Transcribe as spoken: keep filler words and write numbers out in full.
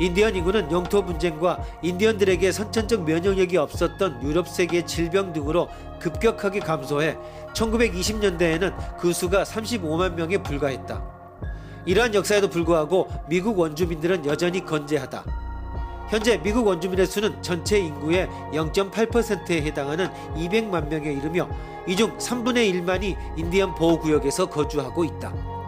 인디언 인구는 영토 분쟁과 인디언들에게 선천적 면역력이 없었던 유럽 세계의 질병 등으로 급격하게 감소해 천구백이십 년대에는 그 수가 삼십오만 명에 불과했다. 이러한 역사에도 불구하고 미국 원주민들은 여전히 건재하다. 현재 미국 원주민의 수는 전체 인구의 영 점 팔 퍼센트에 해당하는 이백만 명에 이르며 이 중 삼분의 일만이 인디언 보호구역에서 거주하고 있다.